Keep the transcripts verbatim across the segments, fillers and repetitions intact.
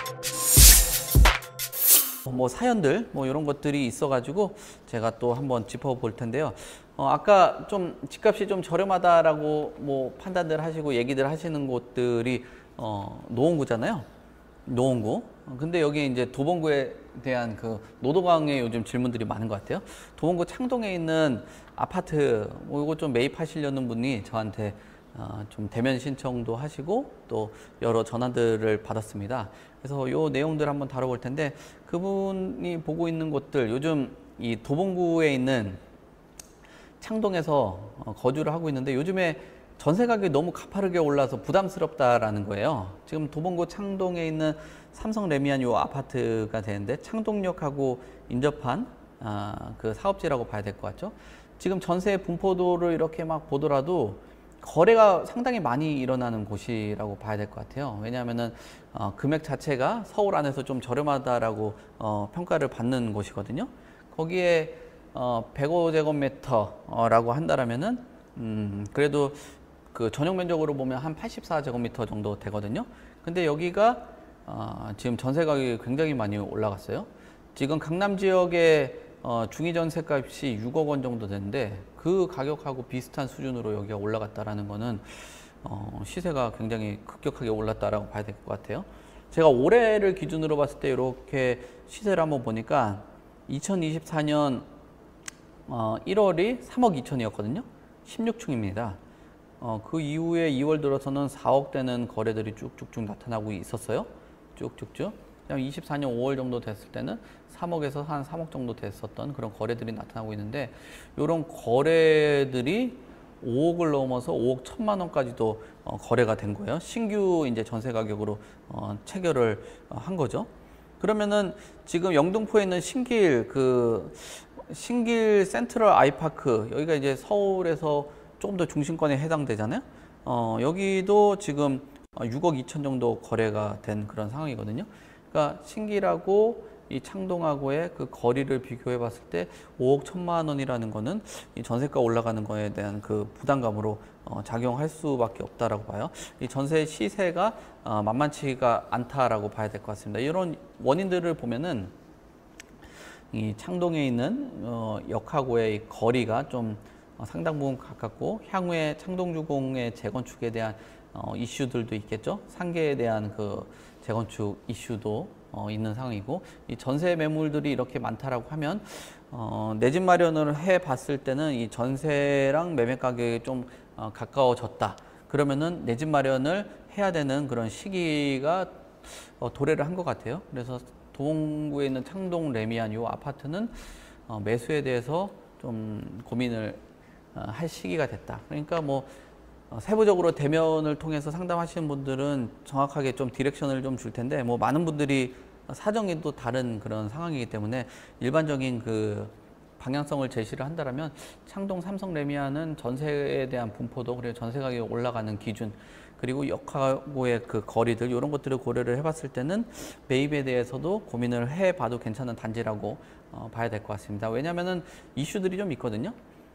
뭐 사연들 뭐 이런 것들이 있어가지고 제가 또 한번 짚어볼 텐데요. 어, 아까 좀 집값이 좀 저렴하다라고 뭐 판단들 하시고 얘기들 하시는 곳들이 어, 노원구잖아요. 노원구. 근데 여기 이제 도봉구에 대한 그 노도강에 요즘 질문들이 많은 것 같아요. 도봉구 창동에 있는 아파트 뭐 이거 좀 매입하시려는 분이 저한테 어, 좀 대면 신청도 하시고 또 여러 전화들을 받았습니다. 그래서 요 내용들 한번 다뤄볼 텐데, 그분이 보고 있는 곳들, 요즘 이 도봉구에 있는 창동에서 어, 거주를 하고 있는데 요즘에 전세 가격이 너무 가파르게 올라서 부담스럽다라는 거예요. 지금 도봉구 창동에 있는 삼성 레미안 요 아파트가 되는데 창동역하고 인접한 아, 그 사업지라고 봐야 될 것 같죠. 지금 전세 분포도를 이렇게 막 보더라도 거래가 상당히 많이 일어나는 곳이라고 봐야 될 것 같아요. 왜냐하면은 어, 금액 자체가 서울 안에서 좀 저렴하다라고 어, 평가를 받는 곳이거든요. 거기에 어, 백오 제곱미터라고 한다라면은 음, 그래도 그 전용 면적으로 보면 한 팔십사 제곱미터 정도 되거든요. 근데 여기가 어, 지금 전세 가격이 굉장히 많이 올라갔어요. 지금 강남 지역의 어, 중위 전세 값이 육억 원 정도 되는데 그 가격하고 비슷한 수준으로 여기가 올라갔다라는 거는 어, 시세가 굉장히 급격하게 올랐다라고 봐야 될 것 같아요. 제가 올해를 기준으로 봤을 때 이렇게 시세를 한번 보니까 이천이십사 년 어, 일월이 삼억 이천이었거든요. 십육 층입니다. 어, 그 이후에 이월 들어서는 사억 되는 거래들이 쭉쭉쭉 나타나고 있었어요. 쭉쭉쭉. 그다음에 이십사 년 오월 정도 됐을 때는 삼억에서 한 삼억 정도 됐었던 그런 거래들이 나타나고 있는데, 이런 거래들이 오억을 넘어서 오억 천만 원까지도 어, 거래가 된 거예요. 신규 이제 전세 가격으로 어, 체결을 어, 한 거죠. 그러면은 지금 영등포에 있는 신길 그 신길 센트럴 아이파크, 여기가 이제 서울에서 조금 더 중심권에 해당되잖아요. 어, 여기도 지금 육억 이천 정도 거래가 된 그런 상황이거든요. 그러니까 신길하고 이 창동하고의 그 거리를 비교해 봤을 때 오억 천만 원이라는 거는 이 전세가 올라가는 거에 대한 그 부담감으로 어, 작용할 수밖에 없다라고 봐요. 이 전세 시세가 어, 만만치가 않다라고 봐야 될 것 같습니다. 이런 원인들을 보면은 이 창동에 있는 어, 역하고의 이 거리가 좀 어, 상당 부분 가깝고, 향후에 창동주공의 재건축에 대한 어, 이슈들도 있겠죠. 상계에 대한 그 재건축 이슈도 어, 있는 상황이고, 이 전세 매물들이 이렇게 많다라고 하면 어, 내 집 마련을 해 봤을 때는 이 전세랑 매매 가격이 좀 어, 가까워졌다. 그러면은 내 집 마련을 해야 되는 그런 시기가 어, 도래를 한 것 같아요. 그래서 도봉구에 있는 창동 레미안 요 아파트는 어, 매수에 대해서 좀 고민을 어, 할 시기가 됐다. 그러니까 뭐 어, 세부적으로 대면을 통해서 상담하시는 분들은 정확하게 좀 디렉션을 좀 줄 텐데, 뭐 많은 분들이 사정이 또 다른 그런 상황이기 때문에 일반적인 그 방향성을 제시를 한다면, 창동 삼성 레미안은 전세에 대한 분포도, 그리고 전세 가격이 올라가는 기준, 그리고 역하고의 그 거리들, 이런 것들을 고려를 해봤을 때는 매입에 대해서도 고민을 해봐도 괜찮은 단지라고 어, 봐야 될 것 같습니다. 왜냐하면은 이슈들이 좀 있거든요.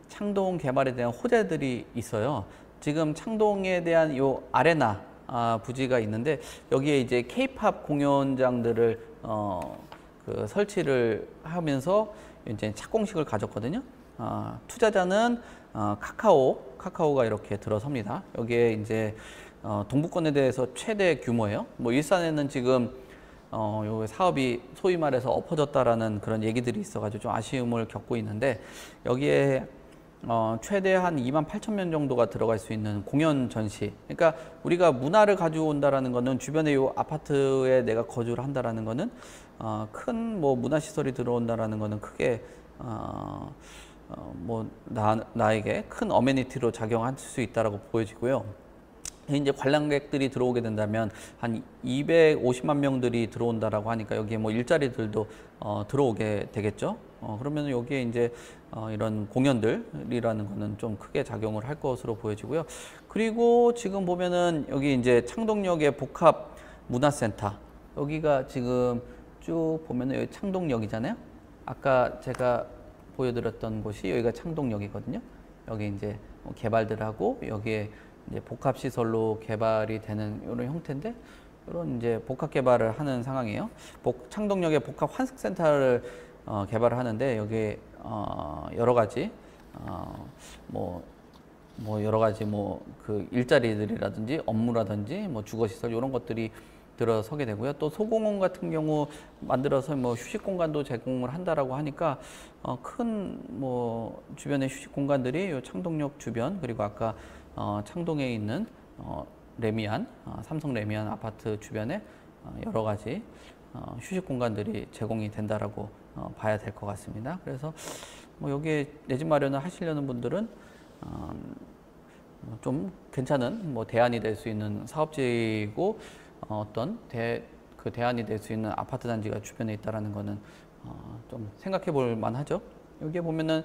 창동 개발에 대한 호재들이 있어요. 지금 창동에 대한 요 아레나 아, 부지가 있는데, 여기에 이제 케이팝 공연장들을 어, 그 설치를 하면서 이제 착공식을 가졌거든요. 어, 투자자는 어, 카카오, 카카오가 이렇게 들어섭니다. 여기에 이제 어, 동부권에 대해서 최대 규모예요. 뭐 일산에는 지금 어, 요 사업이 소위 말해서 엎어졌다라는 그런 얘기들이 있어가지고 좀 아쉬움을 겪고 있는데, 여기에 어, 최대 한 이만 팔천 명 정도가 들어갈 수 있는 공연 전시. 그러니까 우리가 문화를 가져온다라는 거는, 주변에 요 아파트에 내가 거주를 한다라는 거는 어, 큰 뭐 문화 시설이 들어온다라는 거는 크게 어, 어, 뭐 나, 나에게 큰 어메니티로 작용할 수 있다라고 보여지고요. 이제 관람객들이 들어오게 된다면 한 이백오십만 명들이 들어온다라고 하니까 여기에 뭐 일자리들도 어, 들어오게 되겠죠. 어, 그러면 여기에 이제 어, 이런 공연들이라는 거는 좀 크게 작용을 할 것으로 보여지고요. 그리고 지금 보면은 여기 이제 창동역의 복합 문화센터, 여기가 지금 쭉 보면은 여기 창동역이잖아요. 아까 제가 보여드렸던 곳이 여기가 창동역이거든요. 여기 이제 개발들 하고 여기에 이제 복합시설로 개발이 되는 이런 형태인데, 이런 이제 복합 개발을 하는 상황이에요. 복, 창동역에 복합 환승센터를 어, 개발을 하는데 여기에 어, 여러 가지 어, 뭐, 뭐 여러 가지 뭐 그 일자리들이라든지 업무라든지 뭐 주거시설 이런 것들이 들어서게 되고요. 또 소공원 같은 경우 만들어서 뭐 휴식 공간도 제공을 한다라고 하니까 어, 큰 뭐 주변의 휴식 공간들이 요 창동역 주변 그리고 아까 어, 창동에 있는 어, 레미안 어, 삼성 레미안 아파트 주변에 어, 여러 가지 어, 휴식 공간들이 제공이 된다라고 어, 봐야 될 것 같습니다. 그래서 뭐 여기에 내 집 마련을 하시려는 분들은 어, 좀 괜찮은 뭐 대안이 될 수 있는 사업지이고 어, 어떤 대, 그 대안이 될 수 있는 아파트 단지가 주변에 있다라는 거는 어, 좀 생각해 볼 만하죠. 여기에 보면은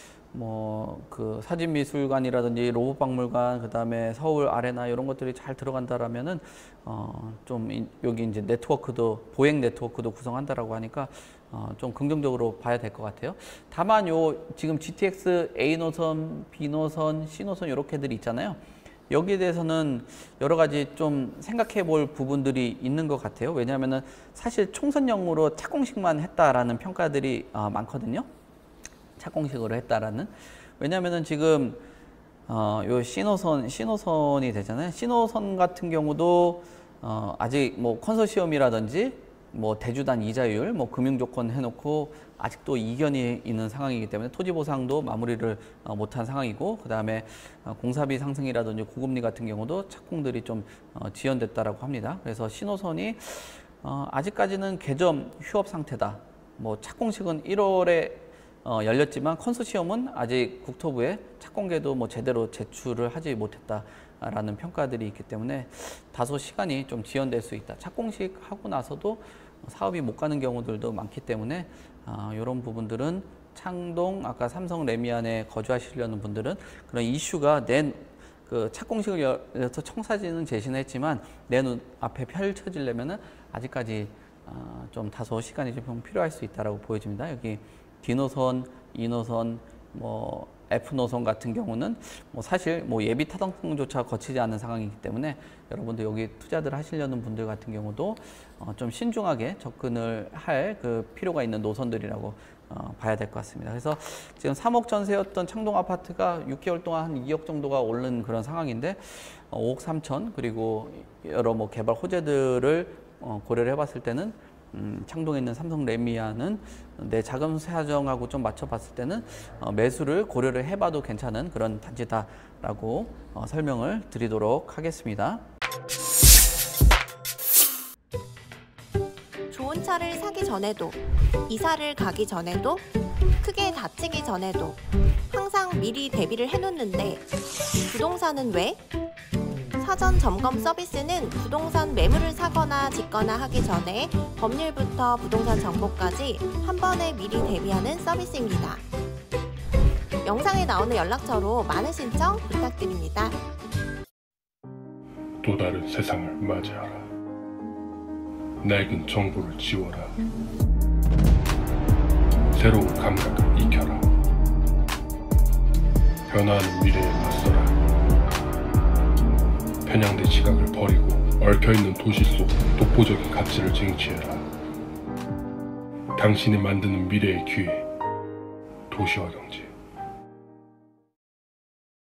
뭐 그 사진미술관이라든지 로봇박물관 그다음에 서울 아레나 이런 것들이 잘 들어간다라면은 어, 좀 이, 여기 이제 네트워크도 보행 네트워크도 구성한다라고 하니까 어, 좀 긍정적으로 봐야 될 것 같아요. 다만 요 지금 지티엑스 A 노선, B 노선, C 노선 이렇게들이 있잖아요. 여기에 대해서는 여러 가지 좀 생각해 볼 부분들이 있는 것 같아요. 왜냐하면은 사실 총선용으로 착공식만 했다라는 평가들이 어, 많거든요. 착공식으로 했다라는. 왜냐하면은 지금 어, 요 C노선, C노선이 되잖아요. C노선 같은 경우도 어, 아직 뭐 컨소시엄이라든지 뭐 대주단 이자율, 뭐 금융 조건 해놓고 아직도 이견이 있는 상황이기 때문에 토지 보상도 마무리를 어, 못한 상황이고, 그 다음에 어, 공사비 상승이라든지 고금리 같은 경우도 착공들이 좀 어, 지연됐다라고 합니다. 그래서 신호선이 어, 아직까지는 개점 휴업 상태다. 뭐 착공식은 일월에 어, 열렸지만 컨소시엄은 아직 국토부에 착공계도 뭐 제대로 제출을 하지 못했다라는 평가들이 있기 때문에 다소 시간이 좀 지연될 수 있다. 착공식 하고 나서도 사업이 못 가는 경우들도 많기 때문에 어, 이런 부분들은 창동 아까 삼성 레미안에 거주하시려는 분들은 그런 이슈가 내 그 착공식을 열어서 청사진은 제시는 했지만 내 눈 앞에 펼쳐지려면은 아직까지 어, 좀 다소 시간이 좀 필요할 수 있다라고 보여집니다. 여기 D 노선, E 노선, 뭐 F 노선 같은 경우는 뭐 사실 뭐 예비 타당성조차 거치지 않은 상황이기 때문에 여러분들 여기 투자들 하시려는 분들 같은 경우도 어 좀 신중하게 접근을 할 그 필요가 있는 노선들이라고 어 봐야 될 것 같습니다. 그래서 지금 삼억 전세였던 창동 아파트가 육 개월 동안 한 이억 정도가 오른 그런 상황인데 어 오억 삼천 그리고 여러 뭐 개발 호재들을 어 고려를 해봤을 때는 음, 창동에 있는 삼성 레미안은 내 자금 사정하고 좀 맞춰봤을 때는 어, 매수를 고려를 해봐도 괜찮은 그런 단지다라고 어, 설명을 드리도록 하겠습니다. 좋은 차를 사기 전에도, 이사를 가기 전에도, 크게 다치기 전에도 항상 미리 대비를 해놓는데 부동산은 왜? 사전 점검 서비스는 부동산 매물을 사거나 짓거나 하기 전에 법률부터 부동산 정보까지 한 번에 미리 대비하는 서비스입니다. 영상에 나오는 연락처로 많은 신청 부탁드립니다. 또 다른 세상을 맞이하라. 낡은 정보를 지워라. 새로운 감각을 익혀라. 변화하는 미래에 맞서라. 편향된 시각을 버리고 얽혀있는 도시 속 독보적인 가치를 쟁취해라. 당신이 만드는 미래의 기회, 도시화 경제.